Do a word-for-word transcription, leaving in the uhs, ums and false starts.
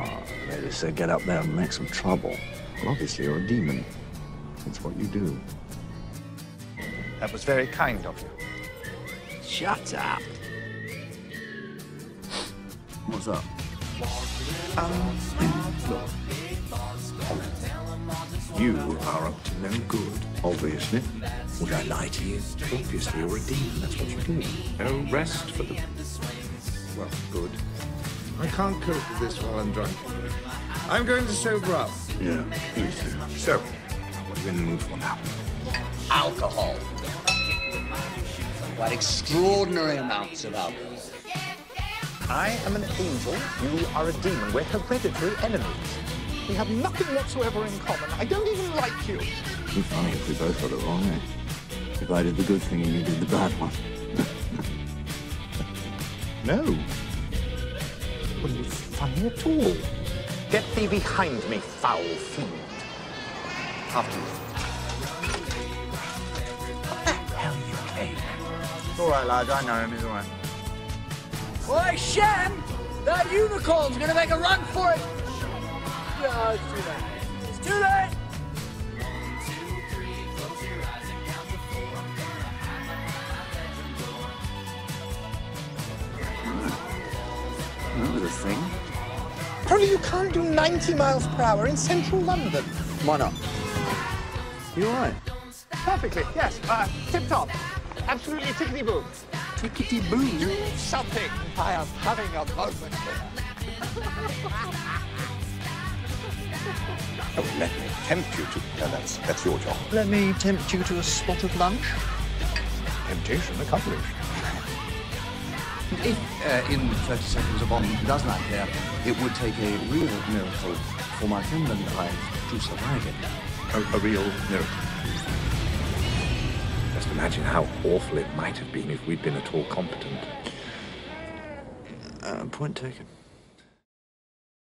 Oh, they just said get up there and make some trouble. Well, obviously you're a demon. That's what you do. That was very kind of you. Shut up. What's up? Um, look. You are up to no good. Obviously. Would I lie to you? Obviously, you're a demon. That's what you do. No rest for the... well, good. I can't cope with this while I'm drunk. I'm going to sober up. Yeah, please do. So, what are you in the mood for now? Alcohol. Quite extraordinary amounts of alcohol. I am an angel. You are a demon. We're hereditary enemies. We have nothing whatsoever in common. I don't even like you. It'd be funny if we both got it wrong, eh? If I did the good thing and you did the bad one. No. Wouldn't be funny at all. Get thee behind me, foul fiend. After you. What the hell you came? All right, lads, I know him. He's all right. Oi, Shem! That unicorn's gonna make a run for it! No, it's too late. It's too late! That was a thing. Apparently you can't do ninety miles per hour in central London. Why not? You all right? Perfectly, yes. Uh, tip-top. Absolutely tickety-boo. Tickety-boo. Do something. I am having a moment here. Oh, let me tempt you to... No, that's, that's your job. Let me tempt you to a spot of lunch. Temptation accomplished. If uh, in thirty seconds a bomb does land here, it would take a real miracle for my friend and I to survive it. A, a real miracle. Just imagine how awful it might have been if we'd been at all competent. Uh, point taken.